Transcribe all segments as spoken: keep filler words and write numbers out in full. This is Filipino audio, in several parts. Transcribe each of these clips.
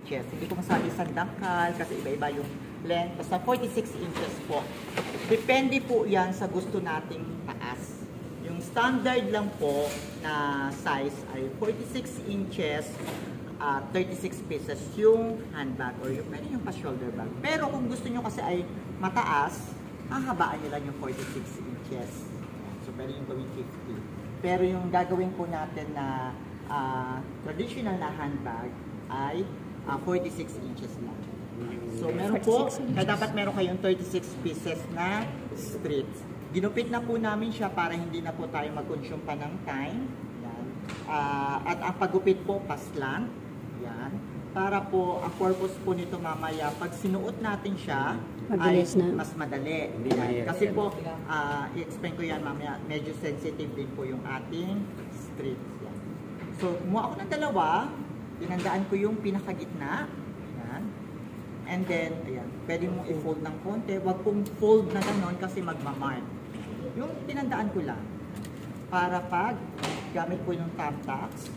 inches. Hindi ko masabi isang dangkal kasi iba-iba yung length. Basta forty-six inches po. Depende po yan sa gusto nating taas. Yung standard lang po na size ay forty-six inches, uh, thirty-six pieces yung handbag or yung, pwede yung pa-shoulder bag. Pero kung gusto nyo kasi ay mataas, hahabaan nyo lang yung forty-six inches. So pwede yung gawin fifty. Pero yung gagawin po natin na uh, traditional na handbag ay uh, forty-six inches lang. So meron po, kaya dapat meron kayong thirty-six pieces na strips. Ginupit na po namin siya para hindi na po tayo mag-consume pa ng time. Yan. Uh, at ang paggupit po, paslant. Yan. Para po, ang purpose po nito mamaya, pag sinuot natin siya, Mabilis ay na. mas madali. Yan. Kasi po, uh, i-explain ko yan mamaya, medyo sensitive din po yung ating strips. Yan. So, kumuha ako ng dalawa, inandaan ko yung pinakagitna. Yan. And then, ayan, pwede mong i-fold ng konti. Huwag pong fold na gano'n kasi magmamark. Yung tinandaan ko lang. Para pag gamit ko yung thumbtacks.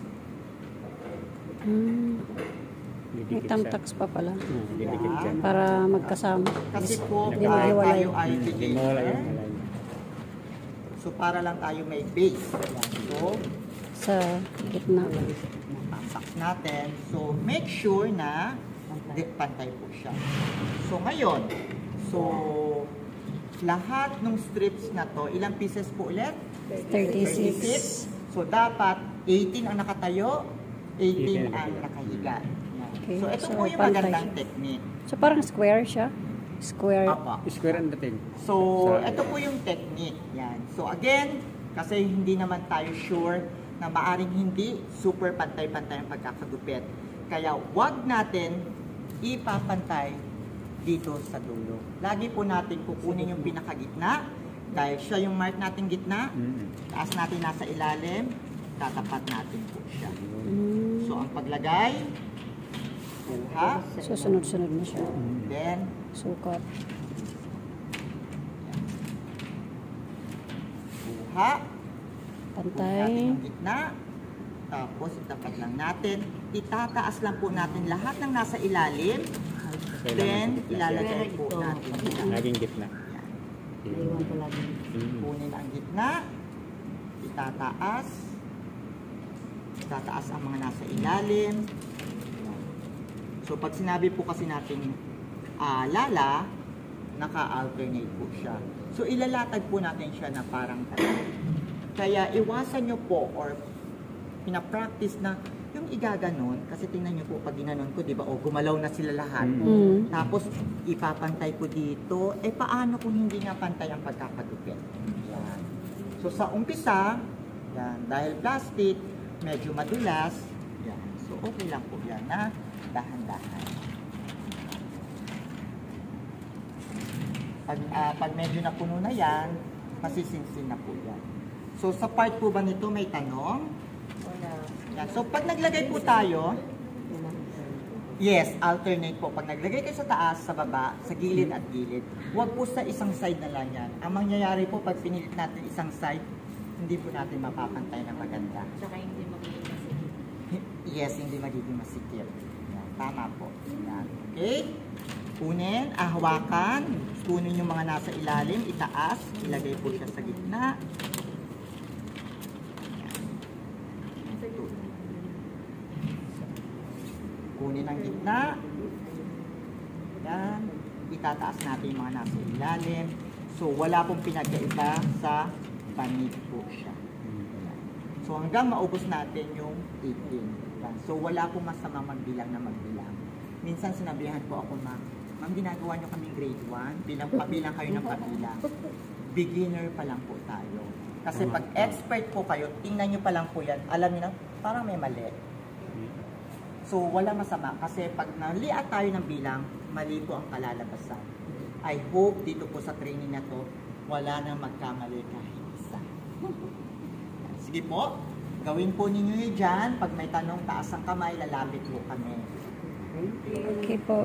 Hmm. May thumbtacks pa pala. Yan. Para magkasama. Kasi po, Hindi tayo mawala ay beginner. So, para lang tayo may base. Yan. So, sa gitna. thumbtacks natin. So, make sure na pantay po siya. So, ngayon, so, lahat ng strips na to, ilang pieces po ulit? thirty-six. So, dapat eighteen ang nakatayo, eighteen ang nakahiga. Okay. So, ito So, po yung pantay magandang siya. technique. So, parang square siya? Square. Apa. Square ang dating. So, ito po yung technique. Yan. So, again, kasi hindi naman tayo sure na maaring hindi super pantay-pantay ang pagkakagupit. Kaya, wag natin ipapantay dito sa dulo. Lagi po natin kukunin yung pinakagitna dahil siya yung mark natin gitna. Taas natin nasa ilalim, tatapat natin po siya. Mm. So, ang paglagay, kuha, So, sunod-sunod na siya. then, Sukat. kuha, Pantay. natin yung gitna, tapos itapat lang natin. Itataas lang po natin lahat ng nasa ilalim, then ilalagay po natin siya. Laging gitna. Kunin ang gitna, itataas, itataas ang mga nasa ilalim. So pag sinabi po kasi natin uh, lala, naka-alternate po siya. So ilalatag po natin siya na parang tatay. Kaya iwasan nyo po or pinapractice na yung igaganon, kasi tingnan nyo po pag ginanon ko, di ba, o gumalaw na sila lahat. Mm. Tapos ipapantay ko dito, eh paano kung hindi nga pantay ang pagkakagupit? Yan. So sa umpisa, yan, dahil plastic, medyo madulas, yan. So okay lang po yan na dahan-dahan. Pag, uh, pag medyo napuno na yan, masisinsin na po yan. So sa part po ba nito may tanong? Yan. So, pag naglagay po tayo, yes, alternate po. Pag naglagay kayo sa taas, sa baba, sa gilid at gilid, huwag po sa isang side na lang yan. Ang mangyayari po, pag pinilit natin isang side, hindi po natin mapapantay na maganda. Tsaka hindi magiging masikip. Yes, hindi magiging masikip. Yan. Tama po. Yan. Okay? Kunin, ahawakan, kunin yung mga nasa ilalim, itaas, ilagay po siya sa gitna. Kunin ang gitna. Yan. Itataas natin yung mga nasa ilalim. So, wala pong pinagkaiba sa panig po siya. Yan. So, hanggang maubos natin yung eighteen. Yan. So, wala pong masama magbilang na magbilang. Minsan sinabihan po ako, ma'am, ma'am, ginagawa nyo kaming grade one, bilang pabilang kayo ng pabilang. Beginner pa lang po tayo. Kasi pag expert po kayo, tingnan nyo pa lang po yan, alam nyo na, parang may mali. So, wala masama kasi pag naliat tayo ng bilang, mali po ang kalalabasan. I hope dito po sa training na to, wala nang magkamali kahit isa. Sige po, gawin po ninyo yun dyan. Pag may tanong, taas ang kamay, lalapit po kami. Okay po.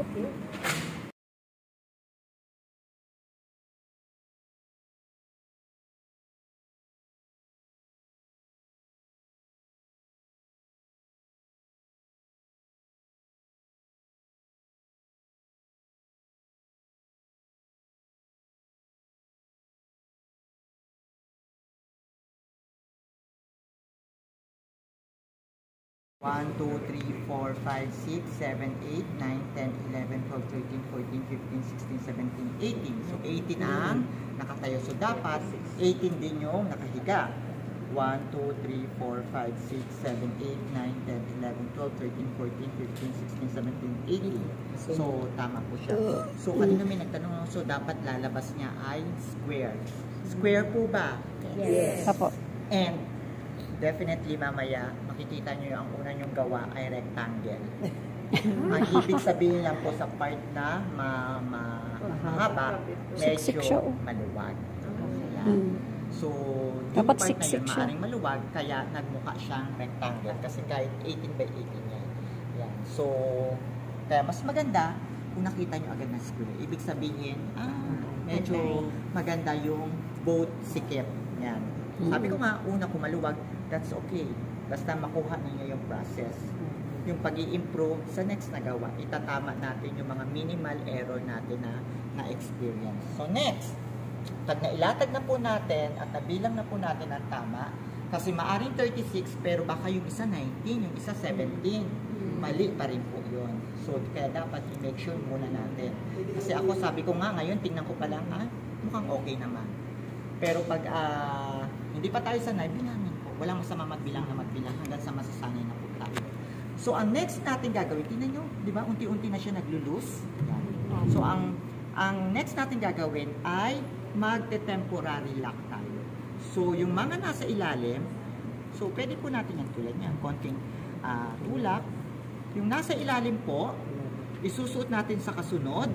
one, two, three, four, five, six, seven, eight, nine, ten, eleven, twelve, thirteen, fourteen, fifteen, sixteen, seventeen, eighteen. So, eighteen ang nakatayo. So, dapat eighteen din yung nakahiga. one, two, three, four, five, six, seven, eight, nine, ten, eleven, twelve, thirteen, fourteen, fifteen, sixteen, seventeen, eighteen. So, tama po siya. So, kanina may nagtanong, so dapat lalabas niya ay square. Square po ba? Yes. Apo. And, definitely mamaya, makikita nyo yung ang una nyong gawa ay rectangle. Ang ibig sabihin lang po sa part na ma, ma, mahaba, Siksik medyo siya, oh. maluwag. Ayan. Hmm. So, yung Dapat part na siksik yun, siya. maaaring maluwag, kaya nagmukha siyang rectangle. Kasi kahit eighteen by eighteen yan. Yan. So, kaya mas maganda kung nakita nyo agad na square. Ibig sabihin, ah, medyo maganda yung both sikip. Yan. Sabi ko nga, una kung maluwag, that's okay. Basta makuha ninyo yung process. Yung pag-i-improve sa next na gawa, itatama natin yung mga minimal error natin na na-experience. So next, pag nailatag na po natin at nabilang na po natin ang tama, kasi maaring thirty-six pero baka yung isa nineteen, yung isa seventeen. Mali pa rin po yun. So kaya dapat i-make sure muna natin. Kasi ako sabi ko nga ngayon, tingnan ko pa lang, ah, mukhang okay naman. Pero pag uh, hindi pa tayo sanay, bilangin po. Walang masama magbilang na magbilang hanggang sa masasanay na po tayo. So ang next natin gagawin, tingnan nyo, di ba, unti-unti na siya naglo-loose. Yan. So ang ang next natin gagawin ay magte-temporary lock tayo. So yung mga nasa ilalim, so pwede po natin yan tulad niyan, konting uh, tulak. Yung nasa ilalim po, isusuot natin sa kasunod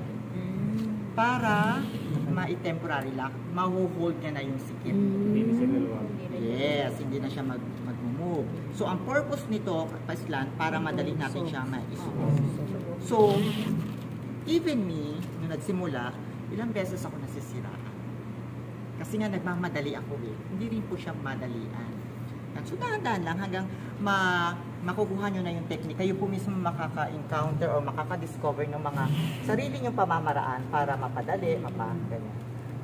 para ma-temporary lock, mahuhold niya na yung sikip. Yes, hindi na siya mag mag-move. So, ang purpose nito, Paslan, para madali natin siya ma-isuot. So, even me, nung nagsimula, ilang beses ako nasisiraan. Kasi nga nagmamadali ako eh. Hindi rin po siya madalian. So, dahan-dahan lang hanggang ma makukuha nyo na yung technique. Kayo po mismo makaka-encounter o makaka-discover ng mga sarili nyong pamamaraan para mapadali, mapaganyan.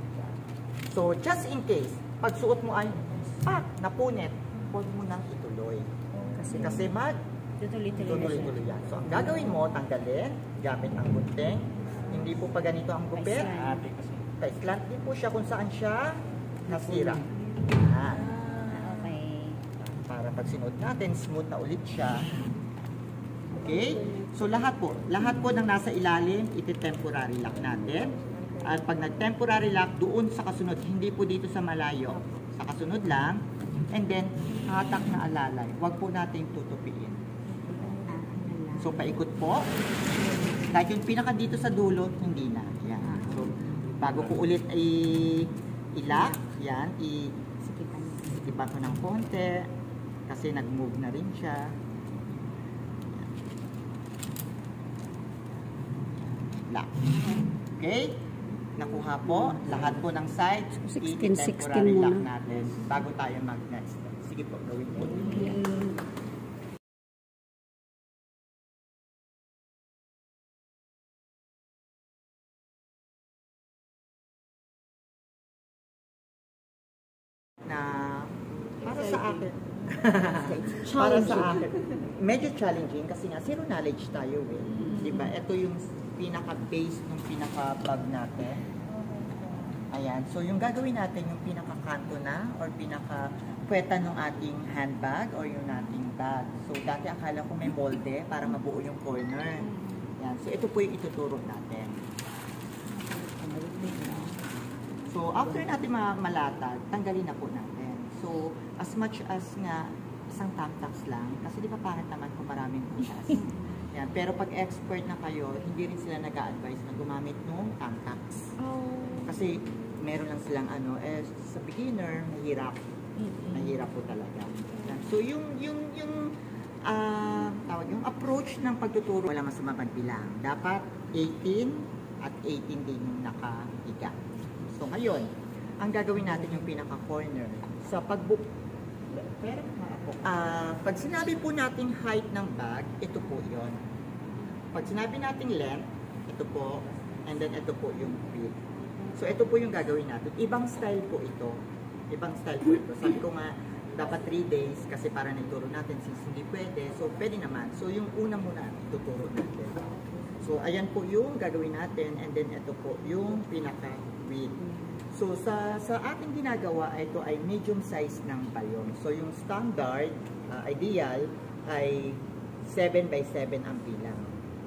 So, just in case, pag suot mo ay, pak, napunit, huwag mo nang ituloy. Kasi, kasi mag, tutuloy-tuloy yan. So, ang gagawin mo, tanggalin, gamit ang gunting. Hindi po pa ganito ang gupit. Pa-slant din po siya kung saan siya nasira. Yan. Para pag sinuot natin, smooth na ulit siya. Okay? So, lahat po. Lahat po ng nasa ilalim, iti-temporary lock natin. At pag nag-temporary lock, doon sa kasunod, hindi po dito sa malayo. Sa kasunod lang. And then, hatak na alalay. Huwag po natin tutupiin. So, paikot po. Kahit yung pinaka dito sa dulo, hindi na. Yan. So, bago po ulit i-lock, yan, i-sikipan ko ng konti. Kasi nag-move na rin siya. Lock. Okay? Nakuha po. Lahat po ng sides. sixteen, sixteen i-temporary lock muna. natin bago tayo mag-next. Sige po, gawin po. Na para sa akin para sa akin medyo challenging kasi nga zero knowledge tayo eh. Di ba? Ito yung pinaka-base ng pinaka-bag natin. Ayan. So yung gagawin natin yung pinaka-kanto na or pinaka-pweta ng ating handbag or yung ating bag. So dati akala ko may molde para mabuo yung corner. Ayan. So ito po yung ituturo natin. So after natin malatag, tanggalin na po natin. So, as much as nga isang tamtax lang, kasi di ba pangit naman kung maraming butas. Yan. Pero pag expert na kayo, hindi rin sila nag-a-advise na gumamit ng tamtax. Oh. Kasi meron lang silang ano, eh, sa beginner, mahirap. Mahirap po talaga. Yan. So, yung, yung, yung, uh, tawag, yung approach ng pagtuturo, wala masama pagbilang. Dapat eighteen at eighteen din yung nakahiga. So, ngayon, ang gagawin natin yung pinaka-corner. Sa pagbook, uh, pag sinabi po nating height ng bag, ito po yon. Pag sinabi nating length, ito po, and then ito po yung width. So ito po yung gagawin natin. Ibang style po ito. Ibang style po ito. Sabi ko nga, dapat three days kasi para naituro natin since hindi pwede. So, pwede naman. So, yung una muna ituturo natin. So, ayan po yung gagawin natin and then ito po yung pinaka-width. So, sa sa ating ginagawa, ito ay medium size ng balon. So, yung standard, uh, ideal, ay seven by seven ang bilang.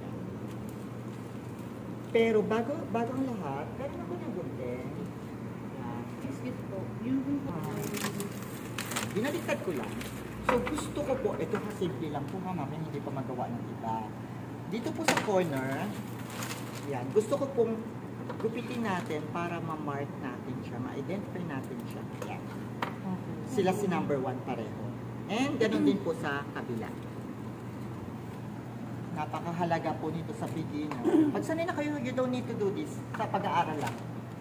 Pero bago bago ang lahat, meron ako ng gunting. Yan. Excuse po. Yung kung po. Binaliktad ko lang. So, gusto ko po, ito kasimple lang po ha, namin hindi pa magawa ng iba. Dito po sa corner, yan, gusto ko pong gupitin natin para ma-mark natin siya, ma-identify natin siya. Yan. Sila si number one pareho. And ganun din po sa kabila. Napakahalaga po nito sa beginner. Pag sanay na kayo, you don't need to do this sa pag-aaral lang.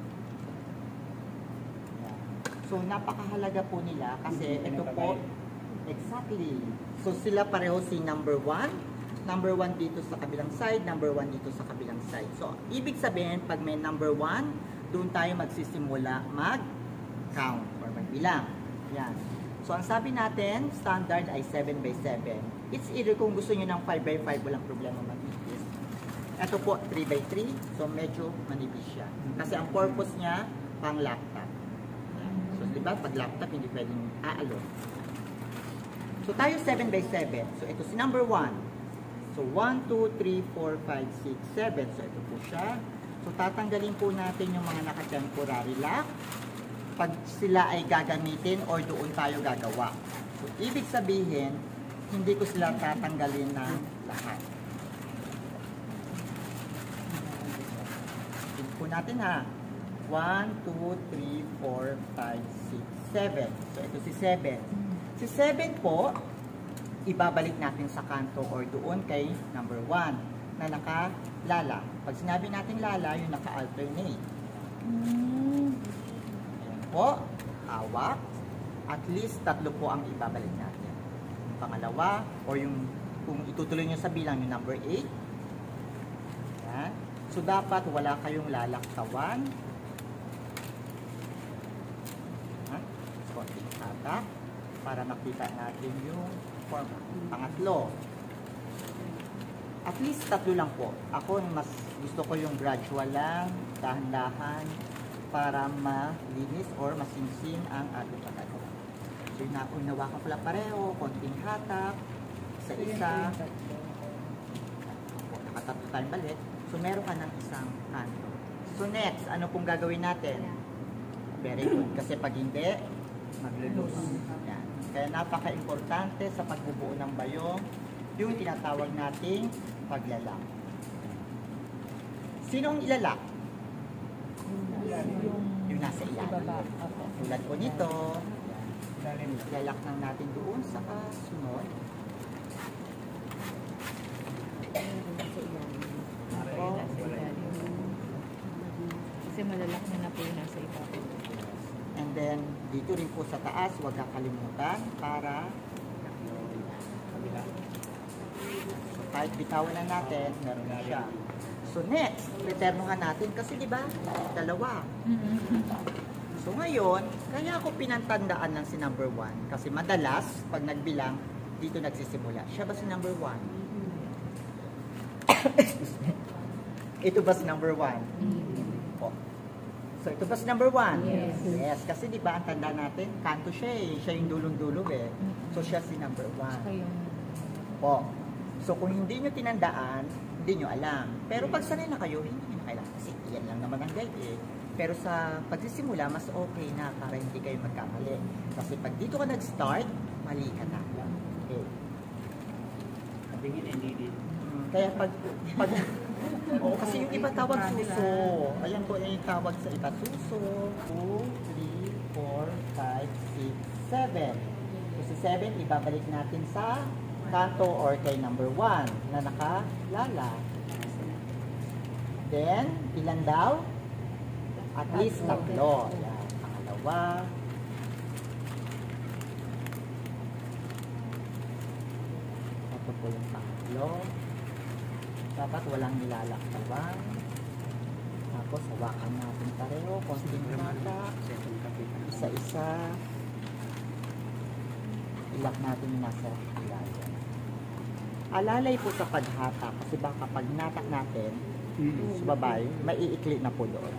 Yan. So, napakahalaga po nila kasi ito po, exactly. So, sila pareho si number one, number one dito sa kabilang side, number one dito sa kabilang side. So, ibig sabihin, pag may number one, doon tayo magsisimula mag-count or magbilang. Yan. So, ang sabi natin, standard ay seven by seven. It's either kung gusto nyo ng five by five, walang problema manipis. Ito po, three by three. So, medyo manipis siya. Kasi ang purpose niya, pang laptop. So, di ba, pag laptop, hindi pwedeng aalon. So, tayo seven by seven. So, ito si number one. So, one, two, three, four, five, six, seven. So, ito po siya. So, tatanggalin po natin yung mga naka-temporary lock pag sila ay gagamitin or doon tayo gagawa. So, ibig sabihin, hindi ko sila tatanggalin ng lahat. Tignan po natin ha. one, two, three, four, five, six, seven. So, ito si seven. Si seven po, ibabalik natin sa kanto or doon kay number one na naka-lala. Pag sinabi natin lala, yung naka-alternate. Ayan po, hawak. At least tatlo po ang ibabalik natin. Yung pangalawa, or yung kung itutuloy nyo sa bilang yung number eight. Ayan. So, dapat wala kayong lalaktawan. Ayan. Konting hatak para makita natin yung forma. Pangatlo, at least tatlo lang po. Ako, mas gusto ko yung gradual lang, dahan-dahan, para malinis or masinsin ang ating pagkagawa. So, yun na, unawakan ko lang pareho, konting hatak, isa-isa. Nakatatlo tayong balit. So, meron ka ng isang kanto. So, next, ano pong gagawin natin? Very good. Kasi pag hindi, maglulus. Yan. Kaya napaka-importante sa pagbubuo ng bayong yung tinatawag nating paglalak. Sinong ilalak? Yung nasa ilalim. Tulad po nito, ilalak lang natin doon sa kasunod. Kasi malalak na na po yung nasa ibabaw. And then, dito rin po sa taas, huwag kakalimutan para so, kahit bitawan na natin, meron na siya. So, next, returnuhan natin kasi di ba dalawa. So, ngayon, kaya ako pinantandaan lang si number one kasi madalas, pag nagbilang, dito nagsisimula. Siya ba si number one? Ito ba si number one? Oh. So, ito ba si number one? Yes. Yes, kasi di ba ang tanda natin, kanto siya eh. Siya yung dulong-dulo eh. So, siya si number one. Saka yung... Po. So, kung hindi nyo tinandaan, hindi nyo alam. Pero pag sanay na kayo, hindi nyo kailangan. Kasi yan lang naman ang guide eh. Pero sa pagsisimula, mas okay na para hindi kayo magkamali. Kasi pag dito ka nag-start, mali ka na. Okay. Hmm, kaya pag... pag oh, kasi yung iba tawag suso. Ayan po yung tawag sa iba. Suso. two, three, four, five, six, seven. So, si seven, ibabalik natin sa kanto or kay number one na nakalala. Then, ilan daw? At least tatlo. Yan. Pangalawa. Ito po yung pangatlo. Dapat walang nilalaktawan. Tapos, hawakan natin pareho. Konting mata. Isa-isa. ilak natin yung nasa ilalim. Alalay po sa paghata kasi baka pag natak natin sa babay, maiikli na po doon.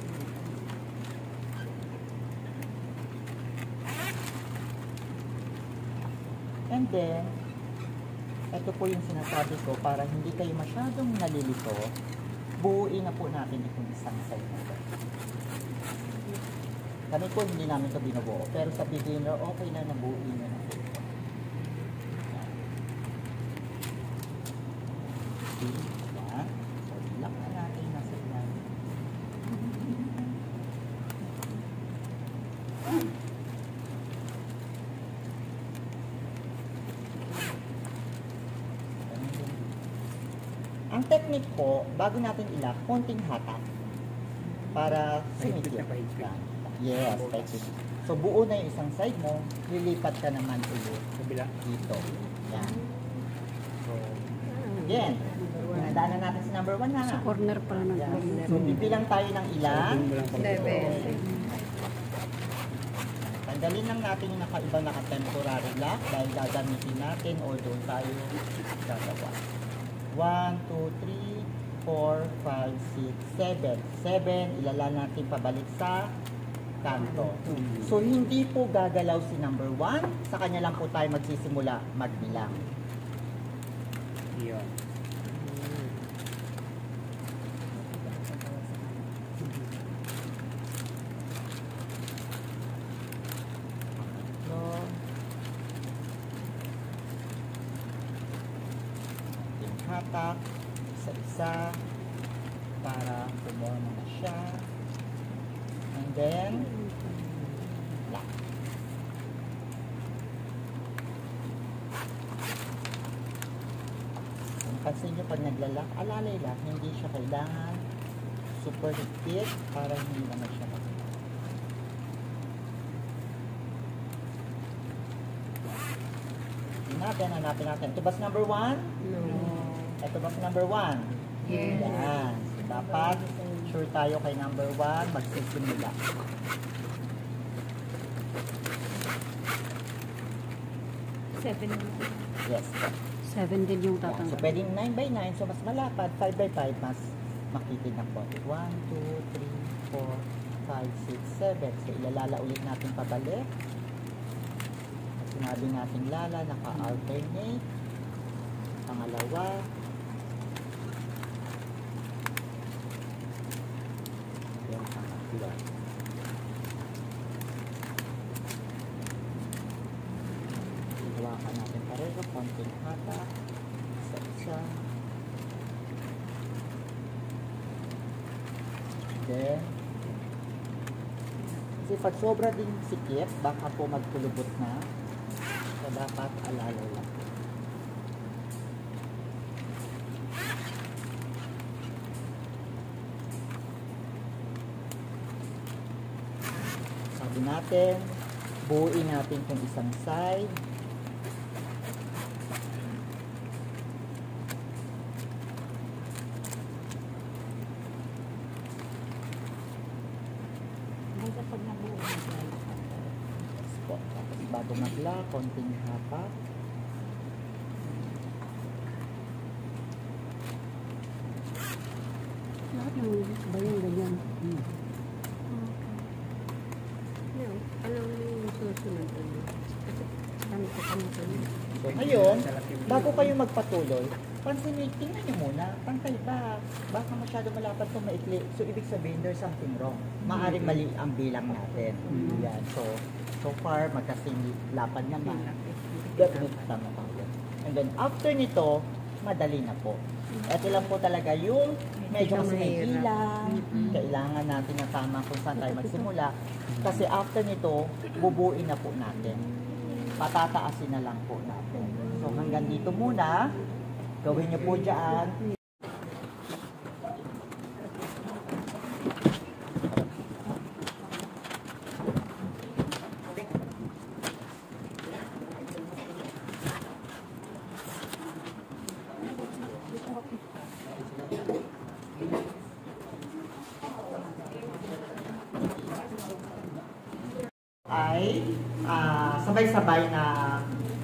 And then, ito po yung sinasabi ko para hindi kayo masyadong nalilito, buuin na po natin itong isang side na ito. Kami po hindi namin ito binubuo, pero sa beginner, okay na nabuuin na na po ito. Okay, yan. So, ilak na natin yung nasa ilalim. Ang technique po, bago natin ilak, konting hatak para sumikip. Yes, technique. So buo na yung isang side mo, lilipat ka naman ulit dito. Yan. So, again, daanan natin si number one na. Sa corner pala ng Yan. corner. So bibilang tayo ng ilan. Seven. Tanggalin lang natin yung nakaiba naka-temporary lock dahil gagamitin natin or doon tayo gagawa. one, two, three, four, five, six, seven. seven, ilala natin pabalik sa kanto. So, hindi po gagalaw si number one. Sa kanya lang po tayo magsisimula magbilang. Yun. So, ating hatak, isa-isa, para pumorma na siya. And then, lock. Pansin nyo pag naglalak, alalay lang, hindi siya kailangan super higpit para hindi naman siya mag-lock. Natin, hanapin natin. Ito ba si number one? No. Ito ba si number one? Yes. Yan. So, dapat sure tayo kay number one, magsisimula. Seven. Yes. Seven din yung Yan. So, tatanggal. pwedeng nine by nine. So, mas malapad. five by five, mas makitid ng konti. one, two, three, four, five, six, seven. So, ilalala ulit natin pabalik. Sinabi natin lala, naka-alternate. Pangalawa. Then, pangatlo. Hawakan natin pareho, konting hata, isa-isa. Then, kasi pag sobra din sikip, baka po magkulubot na. So, dapat alala lang. Sabi natin, buuin natin kung isang side. Pag nabuo na siya. Yes po. Tapos bago magla, konting hapa. Lahat yung ba yung ganyan? Hmm. Alam mo yung susunod ano? Ano ko ano ko So, ngayon, bago kayo magpatuloy, pansin nyo, tingnan nyo muna, pantay ba? Baka masyado malapad kung maikli. So, ibig sabihin, there's something wrong. Maaring mali ang bilang natin. Yan. So, so far, magkasing lapad naman. Definitely tama tayo. And then, after nito, madali na po. Ito lang po talaga yung medyo kasi may bilang. Kailangan natin na tama kung saan tayo magsimula. Kasi after nito, bubuin na po natin. Patataasin na lang po natin. So hanggang dito muna, gawin niyo po dyan. Ay ah, sabay-sabay na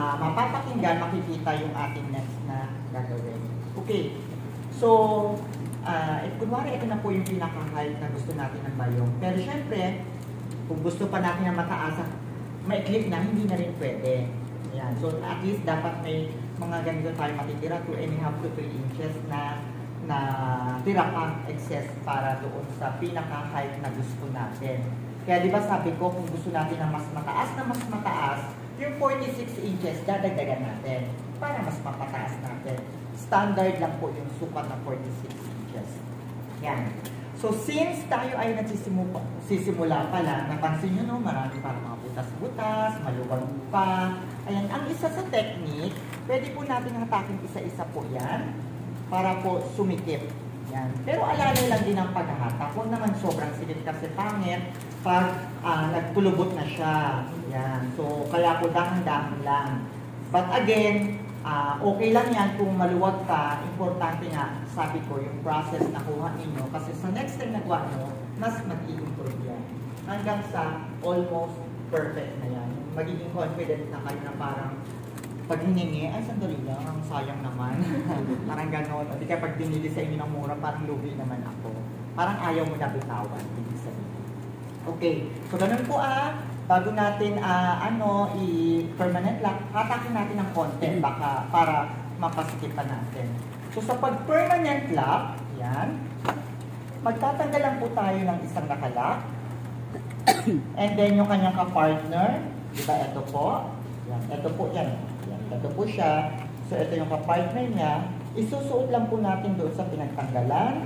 ah, mapapakinggan, makikita yung ating next na gagawin. Okay. So, uh, eh, kunwari, ito na po yung pinaka-height na gusto natin ng bayong. Pero syempre, kung gusto pa natin na mataas, maiklit na, hindi na rin pwede. Yan. So, at least dapat may mga ganito tayo matitira, two and a half to three inches na na tira pang excess para doon sa pinaka-height na gusto natin. Kaya di ba sabi ko, kung gusto natin ng mas mataas na mas mataas, yung forty-six inches, dadagdagan natin para mas mapataas natin. Standard lang po yung sukat na forty-six inches. Yan. So, since tayo ay nagsisimula sisimula pa lang, napansin nyo, no, marami pa mga butas-butas, maluwag pa. Ayan, ang isa sa technique, pwede po natin hatakin isa-isa po yan para po sumikip. Yan. Pero alalay lang din ang paghahatak. Huwag naman sobrang sikip kasi pangit pag uh, nagtulubot na siya. Yan. So, kaya po dahan-dahan lang. But again, uh, okay lang yan kung maluwag ka. Importante nga, sabi ko, yung process na kuha ninyo. Kasi sa next time na kuha nyo, mas mag-i-improve yan. Hanggang sa almost perfect na yan. Magiging confident na kayo na parang pag hiningi, ay sandali lang, ang sayang naman. Parang gano'n. O di kaya pag dinili sa inyo ng mura, parang lugi naman ako. Parang ayaw mo na bitawan. Okay, so ganun po ah. Bago natin uh, ano, i-permanent lock, hatakin natin ng konti baka para mapasikipan natin. So sa pag-permanent lock, yan, magtatanggal lang po tayo ng isang nakalock. And then yung kanyang ka-partner, di ba ito po? Yan, ito po yan. Yan, ito po siya. So ito yung ka-partner niya. Isusuot lang po natin doon sa pinagtanggalan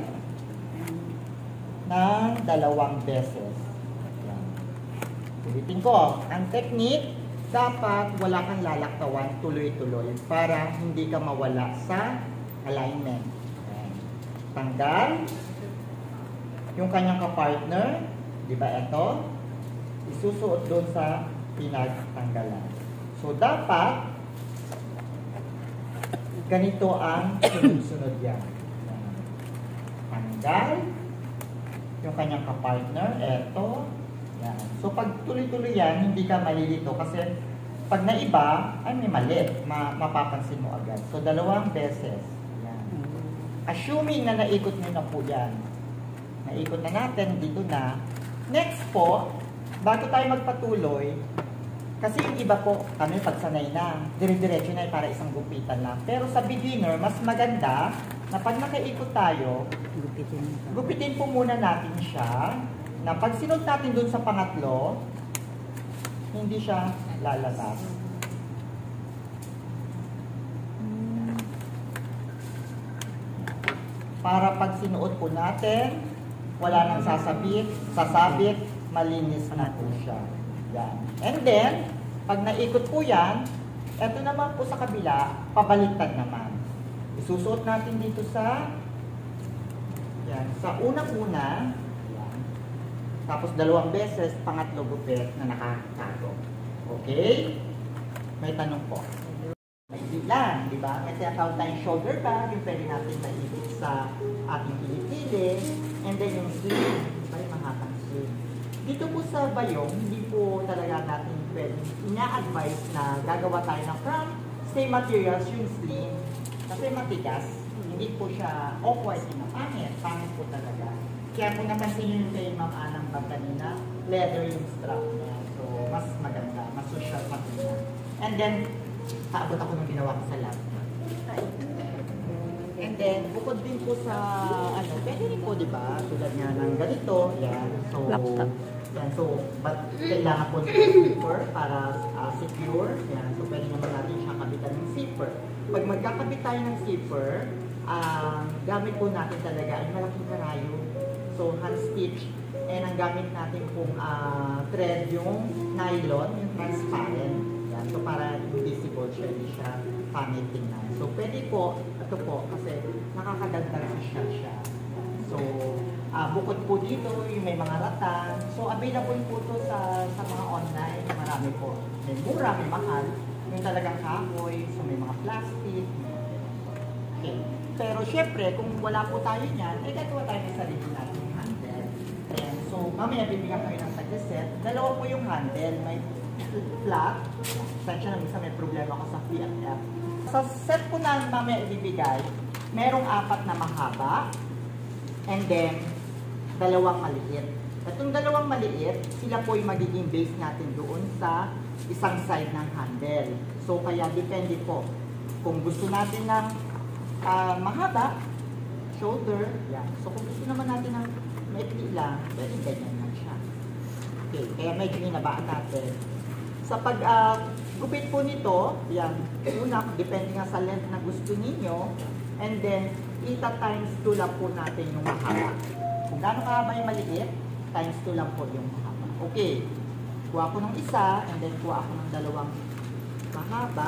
ng dalawang beses. Ulitin ko, ang technique, dapat wala kang lalaktawan tuloy-tuloy para hindi ka mawala sa alignment. Ayan. Tanggal yung kanyang kapartner, di ba ito? Isusuot doon sa pinagtanggalan. So, dapat ganito ang sunod-sunod yan. Ayan. Tanggal yung kanyang kapartner, ito. Yan. So pag tuloy-tuloy yan, hindi ka malilito kasi pag naiba, ay may mali, ma mapapansin mo agad. So dalawang beses. Yan. Assuming na naikot nyo na po yan. Naikot na natin, dito na. Next po, bago tayo magpatuloy, kasi yung iba po, kami pagsanay na, dire-diretso na para isang gupitan lang. Pero sa beginner, mas maganda na pag nakaikot tayo, gupitin, gupitin po muna natin siya. Na pag sinod natin dun sa pangatlo, hindi siya lalabas. Para pag sinuot po natin, wala nang sasabit, sasabit, malinis na po siya. Yan. And then, pag naikot po yan, eto naman po sa kabila, pabaliktad naman. Isusuot natin dito sa, yan, sa unang-una, tapos dalawang beses, pangatlo gupit na nakatago. Okay? May tanong po. May lang, di ba? May tinatawag tayong shoulder bag, yung pwede natin maibig sa ating kilikili. And then yung sleeve, may mahatang sleeve. Dito po sa bayong, hindi po talaga natin pwede ina-advise na gagawa tayo ng from same materials yung sleeve. Kasi matigas, hindi po siya awkward na pangit. Pangit po talaga. Kaya kung napansin nyo yung kay Ma'am Anang bag kanina, leather yung strap niya. So, mas maganda, mas social patina. And then, paabot ako nung ginawa ko sa lab. And then, bukod din po sa, ano, pwede rin po, di ba? Tulad nga ng ganito. Yan. So, laptop. Yan. So, but kailangan po ng zipper para uh, secure. Yan. So, pwede naman natin siya kabitan ng zipper. Pag magkakabit tayo ng zipper, uh, gamit po natin talaga ay malaking karayo. So, hand stitch. And ang gamit natin pong uh, thread yung nylon, yung transparent. Yan. So, para invisible siya, hindi siya pangit tingnan. So, pwede po, ito po, kasi nakakadagdag siya siya. So, uh, bukod po dito, yung may mga ratang. So, available po ito sa, sa mga online. Marami po. May mura, may mahal. Yung talagang kahoy, so may mga plastic. Okay. Pero, syempre, kung wala po tayo niyan, eh, gagawa tayo ng sarili natin handle. Ayan. So, mamaya bibigyan kayo ng tag-set. Dalawa po yung handle. May flat. Sensya na minsan may problema ako sa P F F. Sa set ko na mamaya ibibigay, merong apat na mahaba and then dalawang maliit. Itong dalawang maliit, sila po yung magiging base natin doon sa isang side ng handle. So, kaya depende po. Kung gusto natin ng uh, mahaba, shoulder, yan. So, kung gusto naman natin ng maikli lang, pwede ganyan lang siya. Okay, kaya medyo inabaan natin. Sa pag uh, gupit po nito, yan, una, depende nga sa length na gusto ninyo, and then, ita times two lang po natin yung mahaba. Kung gaano kahaba yung maliit, times two lang po yung mahaba. Okay, kuha ko ng isa, and then kuha ako ng dalawang mahaba.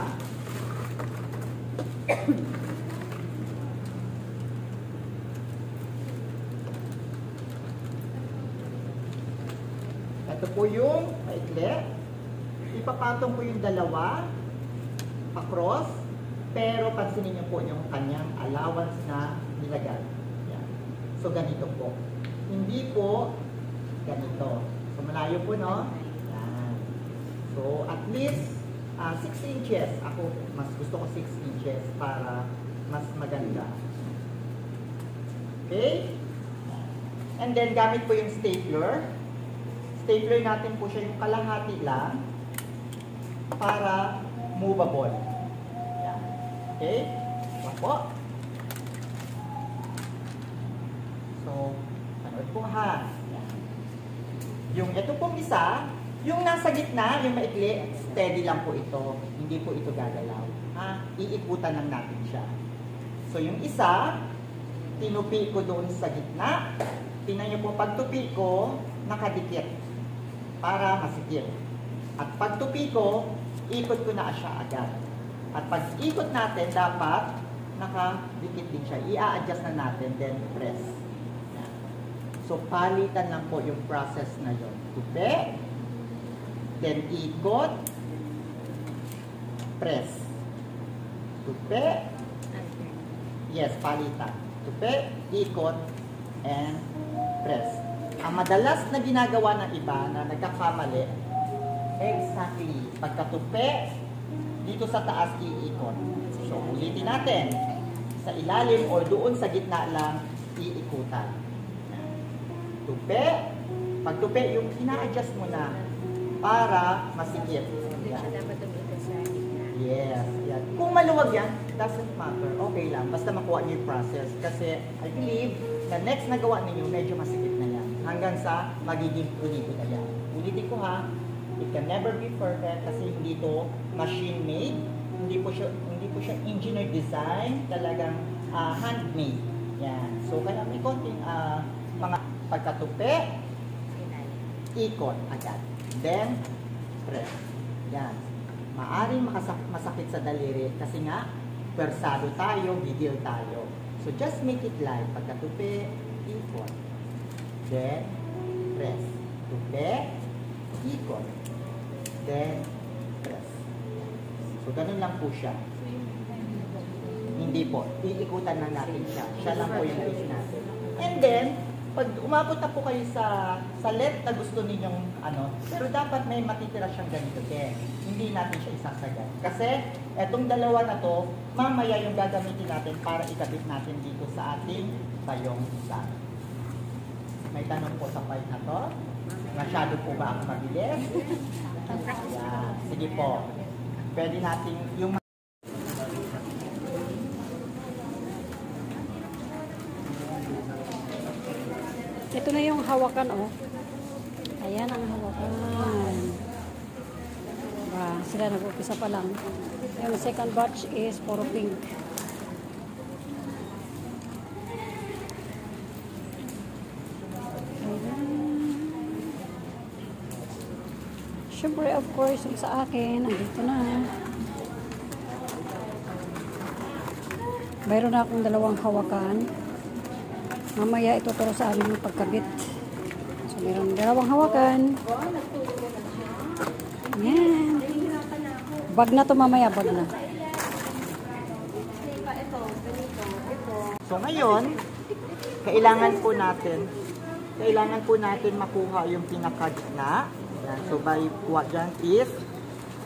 Ito po yung maikli. Ipapatong ko yung dalawa across, pero pansinin niyo po yung kanyang allowance na nilagay. Yan. So, ganito po. Hindi po ganito. So, malayo po, no? Yan. So, at least uh, six inches. Ako, mas gusto ko six inches para mas maganda. Okay? And then, gamit po yung stapler. Stapler natin po siya yung kalahati lang para movable. Yan. Okay? Yan po. So, anood po ha. Yan. Yung ito pong isa, yung nasa gitna, yung maikli, steady lang po ito. Hindi po ito gagalaw. Ha? Iikutan lang natin siya. So, yung isa, tinupi ko doon sa gitna. Tingnan niyo po, pagtupi ko, nakadikit para masikip. At pagtupi ko, ikot ko na siya agad. At pag ikot natin, dapat nakadikit din siya. I-a-adjust na natin, then press. Yan. So, palitan lang po yung process na yun. Tupi, then ikot, press. Tupi, yes, palitan. Tupi, ikot, and press. Ang madalas na ginagawa ng iba na nagkakamali, exactly, pagkatupi, dito sa taas iikot. So, ulitin natin. Sa ilalim or doon sa gitna lang, iikutan. Tupi, pagtupi, yung ina-adjust mo na para masikip. Yan. Dapat tumita sa gitna. Yes, yan. Kung maluwag yan, doesn't matter. Okay lang, basta makuha niyo yung process. Kasi, I believe, na next na gawa ninyo, medyo masikip na yan. Hanggang sa magiging pulito na yan. Ulitin ko ha, it can never be perfect kasi hindi to machine-made. Hindi po siya, hindi po siya engineer design, talagang uh, handmade. Yan. So, kaya may konting uh, mga pagkatupi, ikot agad. Then, press. Yan. Maaring makasak- masakit sa daliri kasi nga, persado tayo, gigil tayo. So, just make it light. Pagkatupi, ikot. Then, press. Tupi, ikot. Then, press. So, ganun lang po siya. Hindi po. Iikutan lang natin siya. Siya lang po yung base natin. And then, pag umabot na po kayo sa sa length na gusto ninyong ano, pero dapat may matitira siyang ganito din. Hindi natin siya isasagad. Kasi, etong dalawa na to, mamaya yung gagamitin natin para ikabit natin dito sa ating bayong sag. May tanong po sa part na to? Masyado po ba ako mabilis? Ayan. Sige po. Pwede natin yung Ito na yung hawakan, oh. Ayan ang hawakan. Diba? Sila nag-upisa pa lang. Yung second batch is puro pink. Siyempre, of course, yung sa akin, andito na. Mayroon na akong dalawang hawakan. Mamaya ituturo sa amin yung pagkabit. So, mayroon dalawang hawakan. Yan. Bag na to mamaya, bag na. So ngayon, kailangan po natin, kailangan po natin makuha yung pinakagitna. Yan. So by kuha dyan is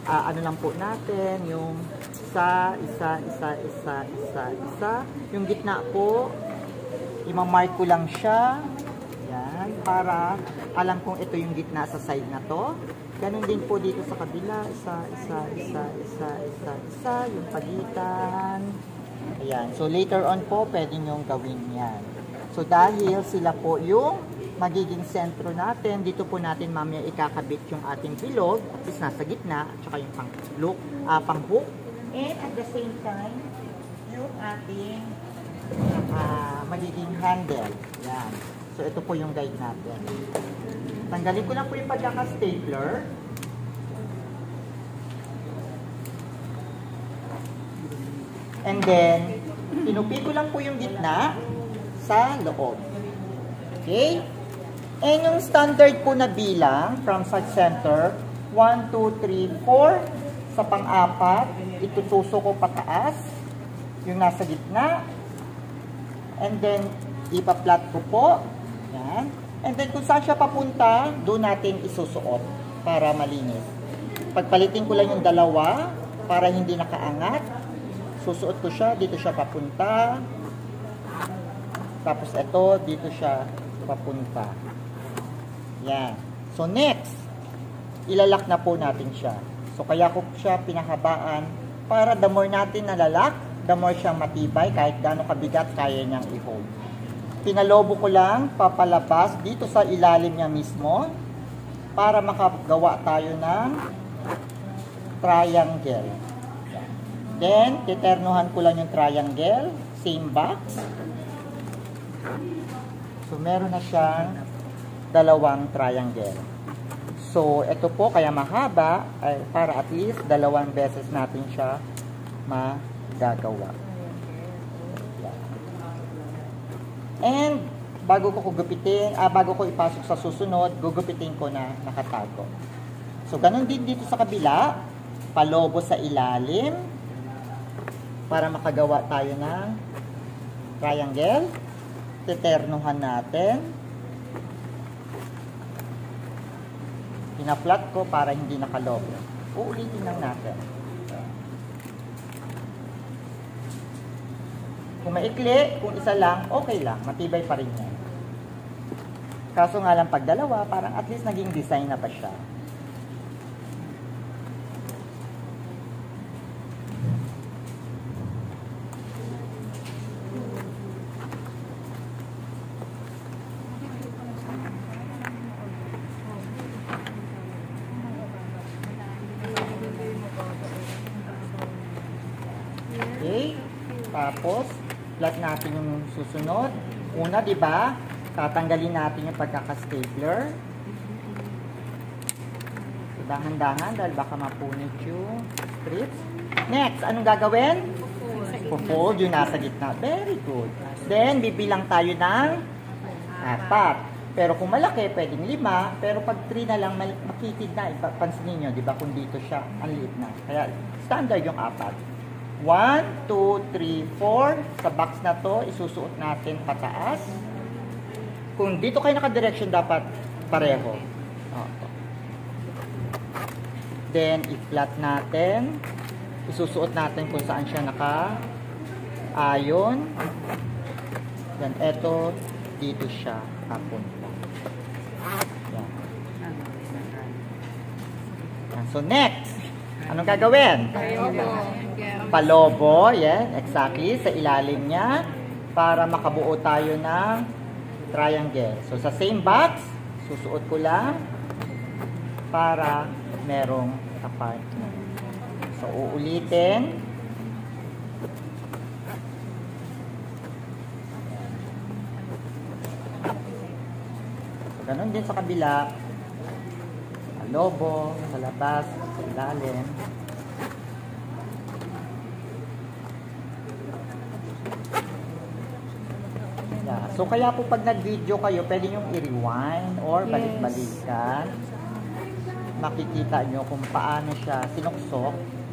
ah, ano lang po natin, yung isa, isa, isa, isa, isa, isa. Yung gitna po, imamark ko lang siya. Yan, para alam kong ito yung gitna sa side na to. Ganun din po dito sa kabila, isa, isa, isa, isa, isa, isa, yung pagitan. Ayan, so later on po, pwede nyo gawin yan. So dahil sila po yung magiging sentro natin, dito po natin mamaya ikakabit yung ating bilog, at least nasa gitna, at saka yung pang look, uh, pang hook. And at the same time, yung ating uh, magiging handle. Yan. So ito po yung guide natin. Tanggalin ko lang po yung pagkaka-stapler. And then, tinupi ko lang po yung gitna sa loob. Okay? And yung standard po na bilang from such center, one, two, three, four. Sa pang-apat, itutuso ko pataas, yung nasa gitna. And then, ipa-flat ko po. Yan. And then, kung saan siya papunta, doon natin isusuot para malinis. Pagpalitin ko lang yung dalawa para hindi nakaangat. Susuot ko siya, dito siya papunta. Tapos ito, dito siya papunta. Yan. So, next, ilalak na po natin siya. So, kaya ko siya pinahabaan para the more natin nalalak, the more siyang matibay, kahit gaano kabigat kaya niyang i-hold. Pinalobo ko lang, papalabas dito sa ilalim niya mismo para makagawa tayo ng triangle. Then, titernuhan ko lang yung triangle, same box. So, meron na siyang dalawang triangle. So, ito po, kaya mahaba, ay para at least dalawang beses natin siya magagawa. And, bago ko gugupitin, ah, bago ko ipasok sa susunod, gugupitin ko na nakatago. So, ganun din dito sa kabila, palobo sa ilalim, para makagawa tayo ng triangle. Titernuhan natin. Pina-flat ko para hindi nakalobo. Uulitin lang natin. Kung maikli, kung isa lang, okay lang. Matibay pa rin yan. Kaso nga lang pag dalawa, parang at least naging design na pa siya. Okay? Tapos, flat natin yung susunod. Una, di ba? Tatanggalin natin yung pagkaka-stapler. Dahan-dahan dahil baka mapunit yung strips. Next, anong gagawin? Pufold yung nasa gitna. Very good. Then, bibilang tayo ng apat. Pero kung malaki, pwedeng lima. Pero pag three na lang, makitid na. Pansinin nyo, di ba? Kung dito siya, ang liit na. Kaya, standard yung apat. one, two, three, four. Sa box na to, isusuot natin pataas. Kung dito kayo naka-direction, dapat pareho. Okay. Then, i-flat natin. Isusuot natin kung saan siya naka-ayon. Then, eto, dito siya papunta. Yan. Yan. So, next. Anong gagawin? Palobo, yan, exactly, sa ilalim niya para makabuo tayo ng triangle. So, sa same box, susuot ko lang para merong apartment. So, uulitin. So, ganun din sa kabila. Palobo, sa labas, sa ilalim. So, kaya po pag nag-video kayo, pwede nyo i-rewind or Yes. balik-balikan. Makikita nyo kung paano siya sinuksok.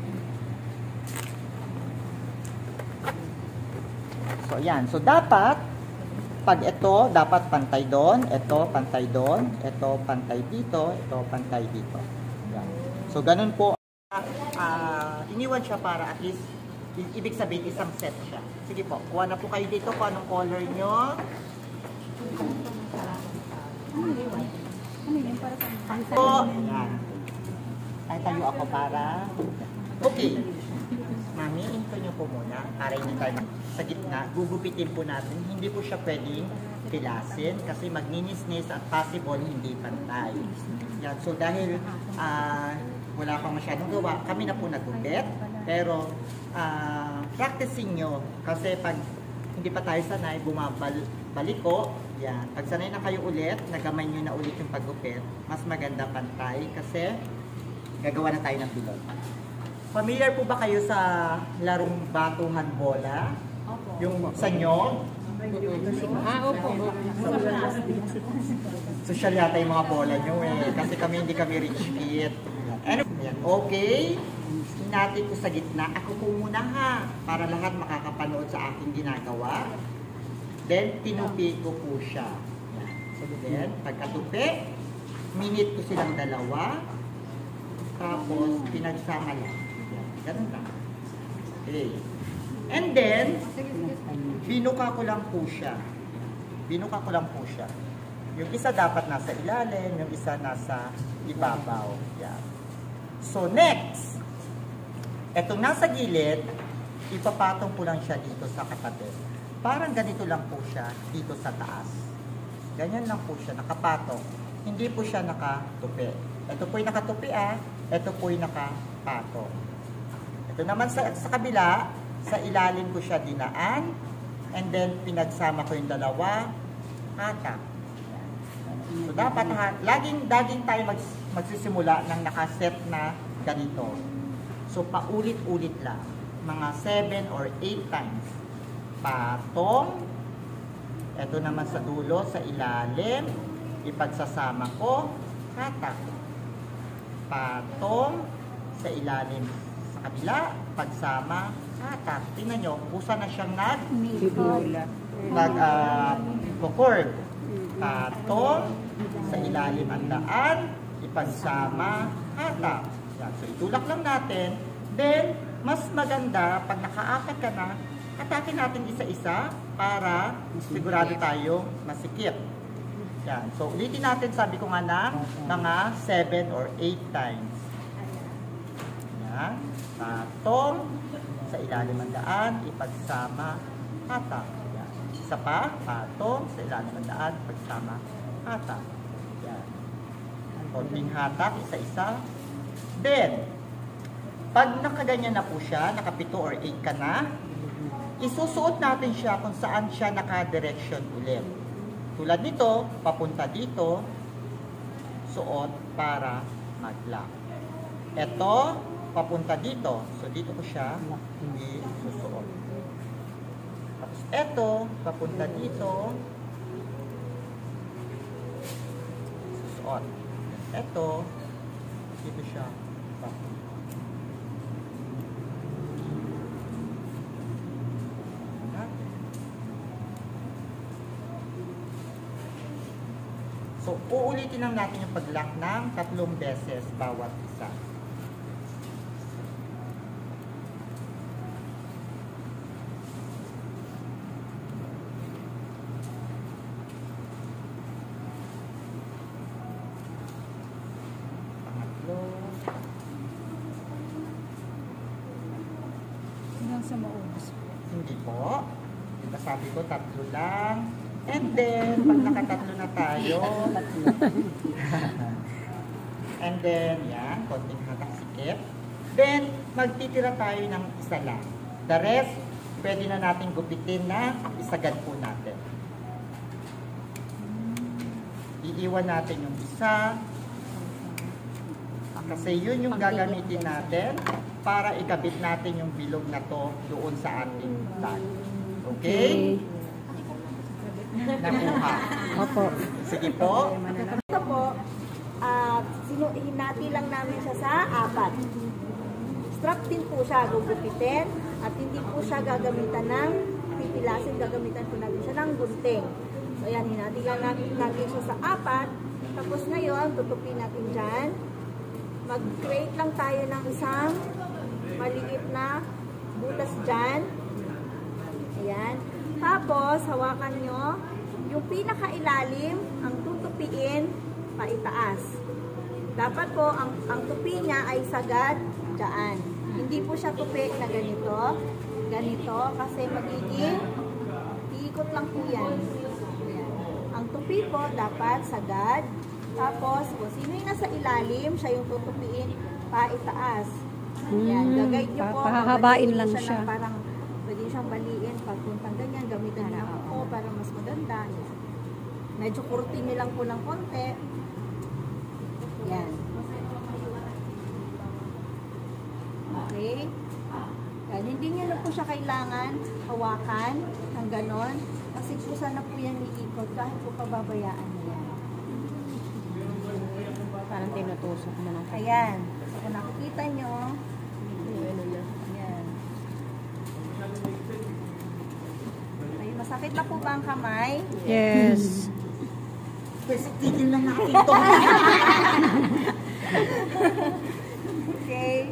So, yan. So, dapat, pag ito, dapat pantay doon, ito, pantay doon, ito, pantay dito, ito, pantay dito. Yan. So, ganun po Ah, iniwan siya para at least, i- ibig sabihin isang set siya. Sige po, kuha na po kayo dito kung anong color nyo. Ano yun? Ano yun? Para pang Po, ayan. Ay, tayo ako para. Okay. Mami, into nyo po muna para hindi tayo sa gitna. Gugupitin po natin. Hindi po siya pwedeng pilasin kasi magninisnis at possible hindi pantay. Yan. So dahil ah, wala pang masyadong gawa, kami na po nagupit. Pero ah, practicing nyo kasi pag hindi pa tayo sanay, bumabalik ko. Yan. Pag sanay na kayo ulit, nagamay nyo na ulit yung paggupit, mas maganda pantay kasi gagawa na tayo ng bilog. Familiar po ba kayo sa larong batuhan bola? Yung sa nyo? Ah, opo. Social yata yung mga bola nyo eh. Kasi kami hindi kami rich kid. Ano? Yan. Okay. Natin ko sa gitna. Ako po muna ha. Para lahat makakapanood sa aking ginagawa. Then, tinupi ko po siya. Yan. So then, pagkatupi, minute ko silang dalawa. Tapos, pinagsama lang. Yan. Ganun lang. Okay. And then, binuka ko lang po siya. Binuka ko lang po siya. Yung isa dapat nasa ilalim, yung isa nasa ibabaw. Yan. So, next. Etong nasa gilid, ipapatong ko lang siya dito sa katabi. Parang ganito lang po siya dito sa taas. Ganyan lang po siya, nakapatong. Hindi po siya nakatupi. Ito po yung nakatupi ah. Ito po yung nakapatong. Ito naman sa, sa kabila, sa ilalim ko siya dinaan. And then, pinagsama ko yung dalawa. Hatak. So, dapat, ha, laging, laging tayo mag, magsisimula ng nakaset na ganito. So, paulit-ulit lang. Mga seven or eight times. Patong. Ito naman sa dulo, sa ilalim. Ipagsasama ko. Hatak. Patong. Sa ilalim. Sa kabila. Pagsama. Hatak. Tingnan nyo, kusa na siyang nag nag uh, kukurd. Patong. Sa ilalim ang daan. Ipagsama. Hatak. Yan. So, itulak lang natin. Then, mas maganda, pag nakaapat ka na, atakin natin isa-isa para sigurado tayo masikip. Yan. So, ulitin natin, sabi ko nga na, mga seven or eight times. Yan. Patong. Sa ilalim ang daan, ipagsama, hatak. Yan. Isa pa, patong. Sa ilalim ang daan, ipagsama, hatak. Yan. Konting hatak, isa-isa. Then, pag nakaganyan na po siya, nakapito or eight ka na, isusuot natin siya kung saan siya naka-direction ulit. Tulad nito, papunta dito, suot para mag-lock. Ito, papunta dito. So, dito ko siya isusuot. Tapos, ito, papunta dito, susuot. Ito, dito siya papunta. So, uulitin lang natin yung pag-lock ng tatlong beses bawat isa. Pangatlo. Hanggang sa maubos. Hindi po. Diba sabi ko, tatlo lang. And then, pag nakatatlo na tayo, and then, yan, konting hatak sikip. Then, magtitira tayo ng isa lang. The rest, pwede na natin gupitin na isagad po natin. Iiwan natin yung isa. Kasi yun yung gagamitin natin para ikabit natin yung bilog na to doon sa ating tag. Okay? Nakuha. Opo. Sige po. Ito po, uh, hinati lang namin siya sa apat. Strap din po siya gugupitin at hindi po siya gagamitan ng pipilasin, gagamitan po natin siya ng gunting. So yan, hinati lang natin, natin siya sa apat. Tapos ngayon, tutupin natin dyan. mag-create lang tayo ng isang maliit na butas dyan. Ayan. Tapos, hawakan nyo. Yung pinakailalim, ang tutupiin, paitaas. Dapat po, ang, ang tupi niya ay sagad dyan. Hindi po siya tupi na ganito. Ganito, kasi magiging iikot lang po yan. Ayan. Ang tupi po, dapat sagad. Tapos, kung sino yung nasa ilalim, siya yung tutupiin, paitaas. Ayan, Hmm, gagay nyo po. pahahabain baliin lang ng siya. Parang, pwede siyang baliin. Pagpuntang ganyan, gamitan niyo ako para mas maganda. Medyo kurtin nyo lang po ng konti. Yan. Okay. Yan. Hindi nyo na po siya kailangan hawakan ng ganon. Kasi po sana po yan iikot kahit po pababayaan nyo yan. Parang tinutusok mo ng Ayan. So, kung nakikita nyo, ano na. ayan. Ay, masakit na po ba ang kamay? Yes. Kasi tigil na natin ito. Okay.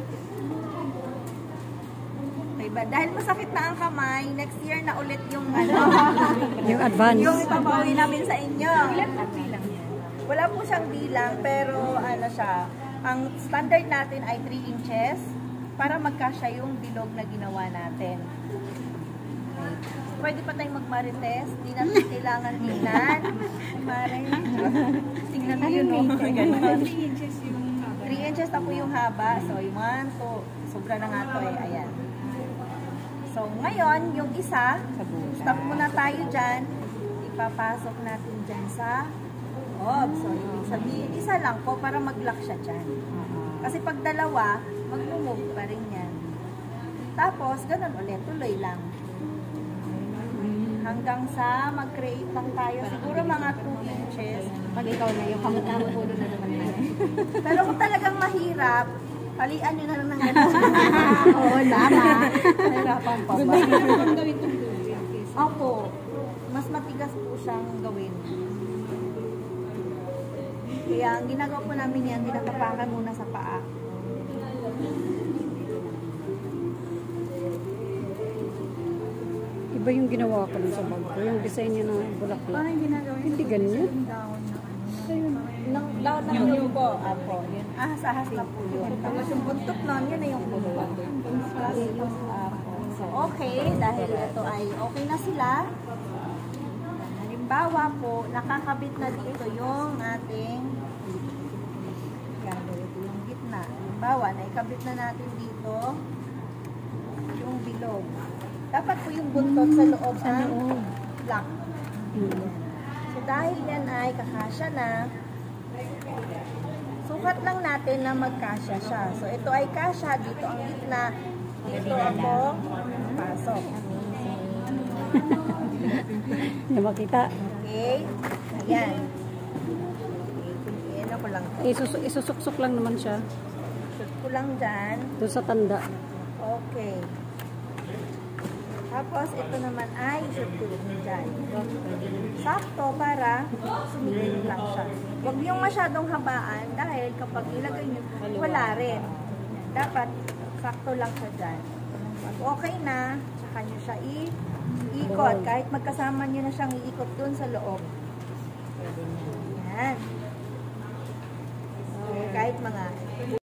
Okay ba? Dahil masakit na ang kamay, next year na ulit yung ano, Yung advance. yung ipapawi namin sa inyo. Wala po siyang bilang, pero ano siya, ang standard natin ay three inches para magkasya yung bilog na ginawa natin. Okay. Pwede pa tayong mag-marites, di natin kailangan tingnan. Mare, tingnan mo yun, no? three inches yung haba. three inches na po yung haba. So, yung one, two, sobra na nga to eh. Ayan. So, ngayon, yung isa, stop muna tayo dyan. Ipapasok natin dyan sa loob. So, ibig sabihin, isa lang po para mag-lock siya dyan. Kasi pag dalawa, mag-move pa rin yan. Tapos, ganun ulit, tuloy lang. Hanggang sa mag-create lang tayo. Siguro mga two inches. Pag ikaw na yung kamutamo puno na naman na. Pero kung talagang mahirap, palian nyo na lang ng gano'n. Oo, tama. Mahirapan pa ba? Opo. Mas matigas po siyang gawin. Kaya ang ginagawa po namin yan, tinatapakan muna sa paa. Iba yung ginawa ko dun sa bag ko. Yung design niya ng bulaklak. Parang ginagawa yun. Hindi ganyan. Down na ano. Nang down na yun po. Apo. Yun. Ahas-ahas na po yun. Tapos yung buntot nun, yun na yung buntot. Apo. So, okay. Dahil ito ay okay na sila. Halimbawa po, nakakabit na dito yung ating gagawin ko yung gitna. Halimbawa, naikabit na natin dito yung bilog. Dapat po yung buntot sa loob ang lock. So, dahil yan ay kakasya na, sukat lang natin na magkasya siya. So, ito ay kasya, dito ang gitna, dito ako pasok. Hindi makita. Okay? Ayan. Okay, ano ko lang. Isus isusuksok lang naman siya. Shoot ko lang dyan. Doon sa tanda. Okay. Tapos, ito naman ay shoot ko rin dyan. Sakto para sumigil lang siya. Huwag niyong masyadong habaan dahil kapag ilagay niyo, wala rin. Dapat, sakto lang siya dyan. Pag okay na, saka niyo siya i-ikot. Kahit magkasama niyo na siyang iikot dun sa loob. Yan. So, kahit mga